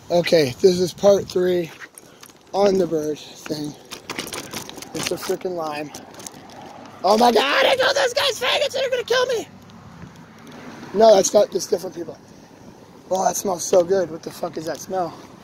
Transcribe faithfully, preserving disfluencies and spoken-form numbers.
Okay, this is part three on the bird thing. It's a freaking lime. Oh my god, I know those guys faggots, they're gonna kill me! No, that's not, it's different people. Oh, that smells so good. What the fuck is that smell?